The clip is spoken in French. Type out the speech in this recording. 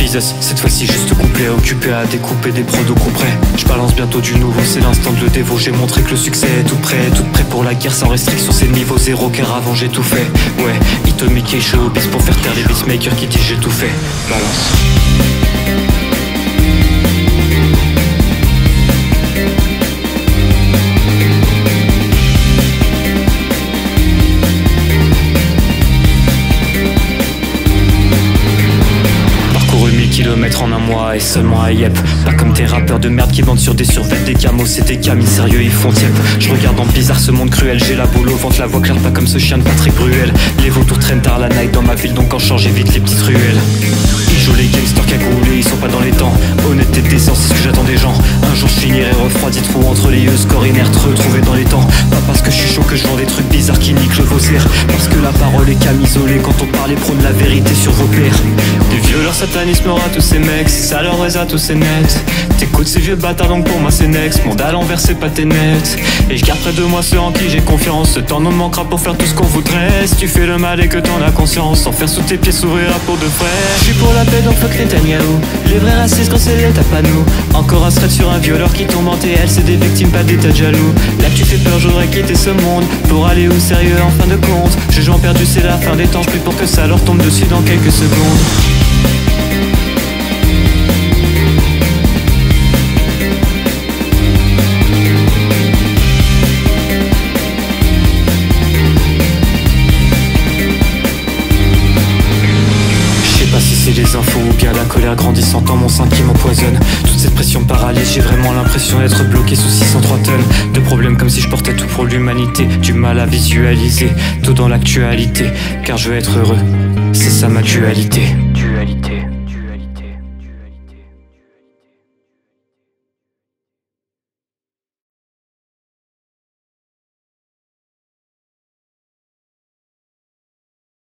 business, cette fois-ci juste couplet, occupé à découper des prods au coup près. Je balance bientôt du nouveau, c'est l'instant de le dévo. J'ai montré que le succès est tout prêt pour la guerre sans restriction. C'est niveau zéro car avant j'ai tout fait. Ouais, Hito Mickey Showbiz pour faire taire les beatmakers qui disent j'ai tout fait. Balance. Kilomètres en un mois et seulement à Yep. Pas comme tes rappeurs de merde qui vendent sur des survêtements, des camos, c'est des camis sérieux, ils font tiep. Je regarde en bizarre ce monde cruel, j'ai la boule au ventre, la voix claire, pas comme ce chien de Patrick Bruel. Les vautours traînent tard la night dans ma ville, donc en change j'évite les petites ruelles. Ils jouent les gangsters cagoulés, ils sont pas dans les temps. Honnêteté, décence, c'est ce que j'attends des gens. Un jour je finirai refroidi, trou entre les yeux, score inerte, retrouvé dans les temps. Pas parce que je suis chaud que je vends des trucs bizarres qui niquent le vaussaire. Parce que la parole est camisolée quand on parle et prône la vérité sur vos pères. Des violeurs satanisme à tous ces mecs, ça leur reste à tous ces nets. T'écoutes ces vieux bâtards donc pour moi c'est next. Monde à l'envers c'est pas tes nets. Et je garde près de moi ceux en qui j'ai confiance. Ce temps nous manquera pour faire tout ce qu'on voudrait. Si tu fais le mal et que t'en as conscience, sans faire sous tes pieds s'ouvrir à peau de frère. Je suis pour la paix donc fuck Netanyahou. Les vrais racistes quand c'est l'état pas nous. Encore un thread sur un violeur qui tombe en TL. C'est des victimes pas des tas de jaloux. Là que tu fais peur j'aurais quitté ce monde. Pour aller où sérieux en fin de compte. Jugement perdu c'est la fin des temps. Je prie pour que ça leur tombe dessus dans quelques secondes. C'est les infos ou bien la colère grandissante dans mon sein qui m'empoisonne. Toute cette pression me paralyse, j'ai vraiment l'impression d'être bloqué sous 603 tonnes de problèmes comme si je portais tout pour l'humanité. Du mal à visualiser, tout dans l'actualité, car je veux être heureux, c'est ça ma dualité.